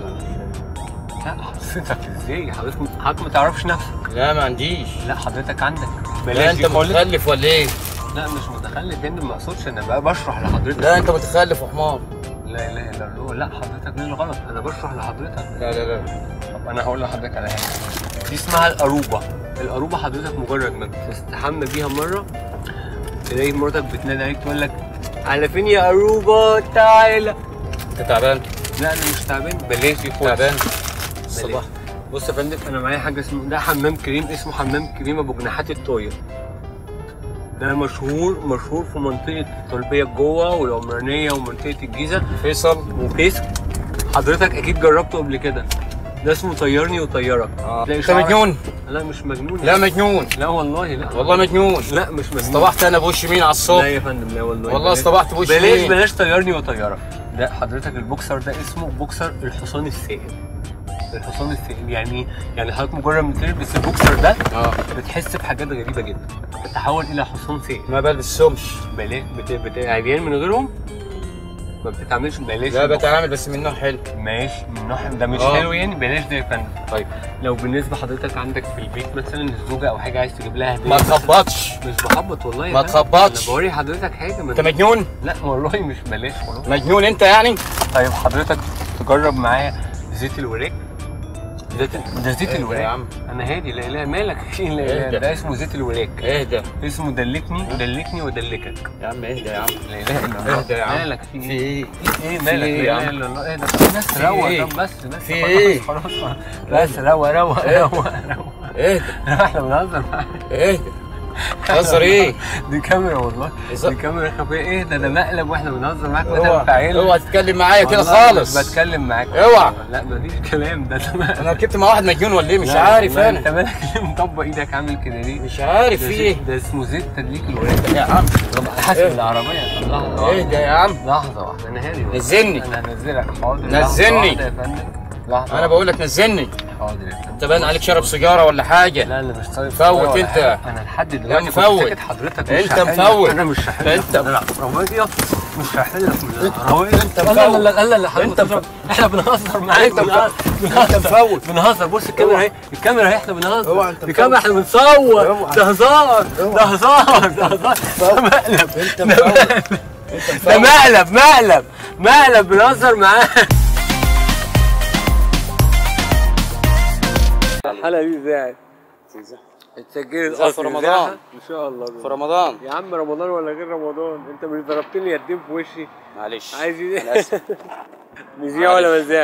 حضرتك ازاي؟ حضرتك ما تعرفش نفسك. لا ما عنديش. لا حضرتك عندك. لا انت متخلف ولا ايه؟ لا مش متخلف، انا ما اقصدش، انا بقى بشرح لحضرتك. لا انت متخلف وحمار. لا اله الا الله. لا حضرتك دي الغلط، انا بشرح لحضرتك. لا طب انا هقول لحضرتك على حاجه، دي اسمها القروبه. القروبه حضرتك مجرد ما بتستحمى بيها مره تلاقي مراتك بتنادي عليك تقول لك على فين يا قروبه تعالى. انت تعبان؟ لا انا مش تعبان. بلاش دي خالص. تعبان الصباح. بص يا فندم، انا معايا حاجه اسمه ده حمام كريم، اسمه حمام كريم ابو جناحات الطاير. ده مشهور في منطقه الطلبيه جوه والعمرانيه ومنطقه الجيزه فيصل وفيصل. حضرتك اكيد جربته قبل كده. ده اسمه طيرني وطيرك. انت مجنون؟ لا مش مجنون. لا مجنون. لا والله. لا والله مجنون. لا مش مجنون. اصطبحت انا بوش يمين على الصبح. لا يا فندم لا والله. والله اصطبحت بوش يمين. بلاش طيرني وطيرك. ده حضرتك البوكسر ده اسمه بوكسر الحصان السائل. الحصان السائل يعني حضرتك مجرد ما تلبس البوكسر ده بتحس بحاجات غريبه جدا، بتتحول الى حصان سائل. ما بلبسهمش. بلاش عريان من غيرهم ما بتتعاملش. بلاش. لا بتعامل بس من نوع حلو. ماشي من نوع ده مش حلو يعني. بلاش ده يا فندم. طيب لو بالنسبه حضرتك عندك في البيت مثلا الزوجه او حاجه عايز تجيب لها هديه، ما تخبطش. مش بخبط والله. ما تخبطش. انا بوري حضرتك حاجه. انت مجنون؟ لا والله مش بلاش والله. مجنون انت يعني؟ طيب حضرتك تجرب معايا زيت الوراك. ده زيت الوراك يا عم. انا هادي. لا مالك في ده اسمه زيت الوراك. اهدى. اسمه دلكني ودلكك. يا عم اهدى يا عم. لا اله الا الله. اهدى يا عم. مالك في ايه؟ ايه مالك؟ لا اله الا الله. اهدى بس روق. طب بس في ايه؟ خلاص بس روق. اهدى. احنا بنهزر معاك. اهدى. بتهزر ايه؟ دي كاميرا والله. دي كاميرا خفيه. ايه ده مقلب واحنا بنهزر معاك. اوعى تتكلم معايا كده خالص. بتكلم معاك. اوعى. لا مفيش كلام. ده انا ركبت مع واحد مجنون ولا ايه؟ مش عارف انا. انت مالك ليه مطبق ايدك عامل كده ليه؟ مش عارف في ايه. ده اسمه زيت تدليك الوراك يا عم. حاسب العربيه. لحظه. اهدى يا عم. لحظه واحده. انا هادي. نزلني. انا هنزلك. حاضر. نزلني يا فندم. لحظه. انا بقول لك نزلني. حاضر يا فندم. انت باين عليك شارب سيجاره ولا حاجه. لا انا مش طالب. فوت انت. انا لحد دلوقتي مفوت. حضرتك انت مفوت. انا مش هحل. انت العربيه مش هحل لك من العربيه. انت مفوت. لا انت احنا بنهزر معاك. انت مفوت. بنهزر. بص الكاميرا اهي. الكاميرا اهي. احنا بنهزر. اوعى انت. الكاميرا احنا بنصور. ده هزار. ده هزار. ده مقلب. انت مفوت. ده مقلب بنهزر معاك. الحلقه دي ازاي؟ اتسجلت في رمضان ان شاء الله. في رمضان يا عم رمضان ولا غير رمضان، انت مش ضربت لي يدين في وشي. معلش عايز ايه؟ نذيع ولا مذيع؟